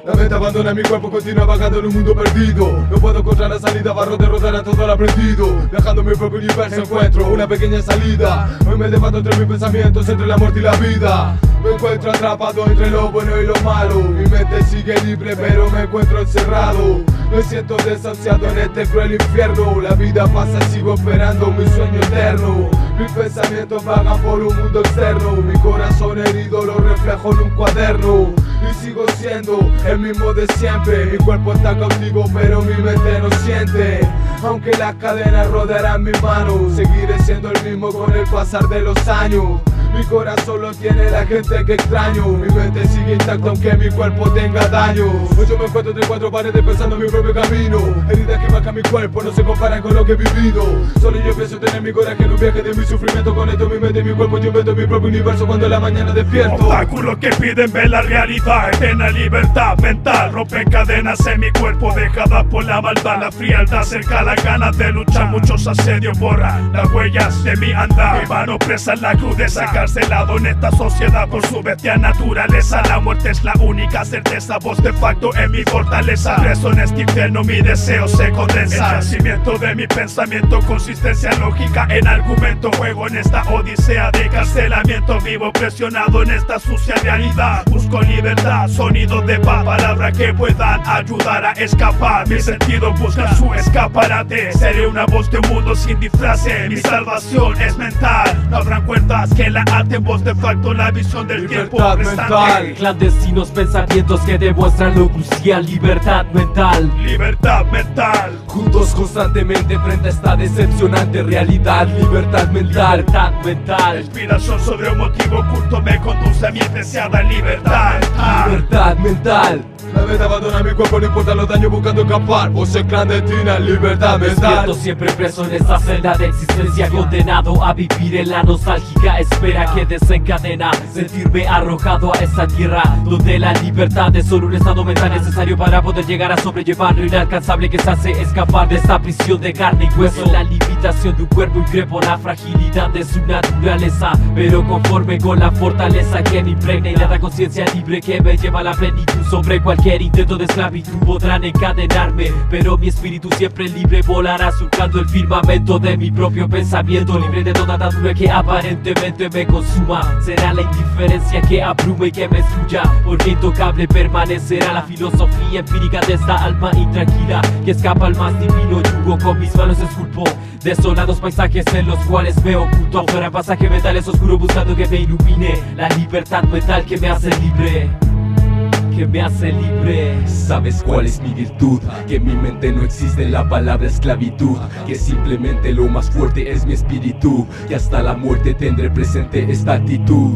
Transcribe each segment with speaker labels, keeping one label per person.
Speaker 1: La mente abandona mi cuerpo, continúa vagando en un mundo perdido. No puedo encontrar la salida, barro de rodar a todo lo aprendido. Viajando mi propio universo encuentro una pequeña salida. Hoy me debato entre mis pensamientos, entre la muerte y la vida. Me encuentro atrapado entre lo bueno y lo malo. Mi mente sigue libre pero me encuentro encerrado. Me siento desahuciado en este cruel infierno. La vida pasa, sigo esperando mi sueño eterno. Mis pensamientos vagan por un mundo externo. Mi corazón herido lo reflejo en un cuaderno. Y sigo siendo el mismo de siempre. Mi cuerpo está cautivo pero mi mente no siente. Aunque las cadenas rodearán mi mano, seguiré siendo el mismo con el pasar de los años. Mi corazón lo tiene la gente que extraño. Mi mente sigue intacta aunque mi cuerpo tenga daño. Hoy yo me encuentro entre cuatro paredes pensando en mi propio camino. Heridas que marcan mi cuerpo no se comparan con lo que he vivido. Solo yo pienso tener mi coraje en un viaje de mi sufrimiento. Conecto mi mente y mi cuerpo, yo invento mi propio universo cuando en la mañana despierto.
Speaker 2: Obstáculos que piden ver la realidad, eterna libertad mental. Rompen cadenas en mi cuerpo dejadas por la maldad. La frialdad cerca las ganas de luchar. Muchos asedios borran las huellas de mi andar. Mi mano presa en la crudeza, encarcelado en esta sociedad por su bestia naturaleza. La muerte es la única certeza, voz de facto en mi fortaleza. Preso en este infierno mi deseo se condensa. El nacimiento de mi pensamiento, consistencia lógica en argumento. Juego en esta odisea de carcelamiento. Vivo presionado en esta sucia realidad. Busco libertad, sonidos de paz, palabras que puedan ayudar a escapar. Mis sentidos buscan su escaparate. Seré una voz de un mundo sin disfraces. Mi salvación es mental. No habrán cuerdas que la aten, voz de facto la visión del tiempo restante.
Speaker 3: Clandestinos pensamientos que demuestran lo crucial. Libertad mental.
Speaker 2: Libertad mental.
Speaker 3: Juntos constantemente frente a esta decepcionante realidad. Libertad mental. Libertad mental.
Speaker 2: Inspiración sobre un motivo oculto me conduce a mi deseada libertad.
Speaker 3: Libertad mental.
Speaker 1: La mente abandona mi cuerpo, no importa los daños buscando escapar. Voces clandestinas, libertad mental.
Speaker 3: Despierto siempre preso en esta celda de existencia, condenado a vivir en la nostálgica espera que desencadena sentirme arrojado a esta tierra donde la libertad es solo un estado mental necesario para poder llegar a sobrellevar lo inalcanzable que se hace escapar de esta prisión de carne y hueso. La limitación de un cuerpo increpo, la fragilidad de su naturaleza, pero conforme con la fortaleza que me impregna y la conciencia libre que me lleva a la plenitud. Sobre cualquier intento de esclavitud podrán encadenarme, pero mi espíritu siempre libre volará surcando el firmamento de mi propio pensamiento, libre de toda atadura que aparentemente me consuma. Será la indiferencia que abrume y que me destruya, porque intocable permanecerá la filosofía empírica de esta alma intranquila que escapa al más divino yugo. Con mis manos esculpo desolados paisajes en los cuales me oculto. Afuera pasaje mental es oscuro buscando que me ilumine la libertad mental que me hace libre. Que me hace libre.
Speaker 4: ¿Sabes cuál es mi virtud? Que en mi mente no existe la palabra esclavitud, que simplemente lo más fuerte es mi espíritu, y hasta la muerte tendré presente esta actitud.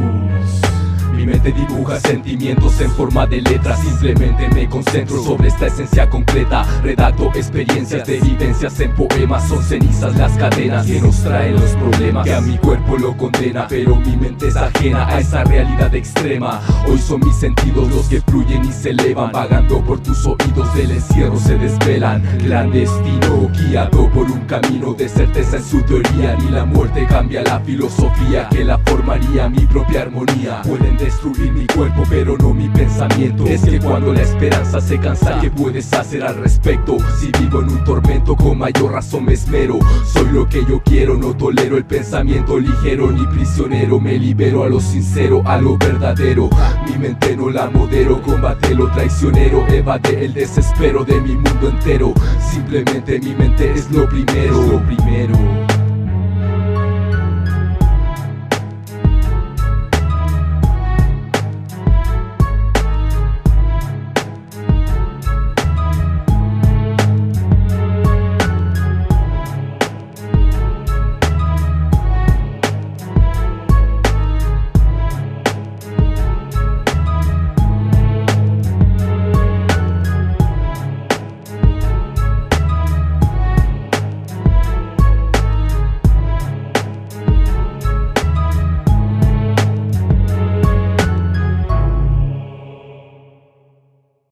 Speaker 4: Mi mente dibuja sentimientos en forma de letras. Simplemente me concentro sobre esta esencia concreta. Redacto experiencias de vivencias en poemas. Son cenizas las cadenas que nos traen los problemas, que a mi cuerpo lo condena, pero mi mente es ajena a esa realidad extrema. Hoy son mis sentidos los que fluyen y se elevan, vagando por tus oídos del encierro se desvelan. Clandestino, guiado por un camino de certeza en su teoría. Ni la muerte cambia la filosofía que la formaría mi propia armonía. Pueden destruir mi cuerpo pero no mi pensamiento. Es que cuando la esperanza se cansa, ¿qué puedes hacer al respecto? Si vivo en un tormento con mayor razón me esmero. Soy lo que yo quiero, no tolero el pensamiento ligero ni prisionero. Me libero a lo sincero, a lo verdadero. Mi mente no la modero, combate lo traicionero. Evade el desespero de mi mundo entero. Simplemente mi mente es lo primero.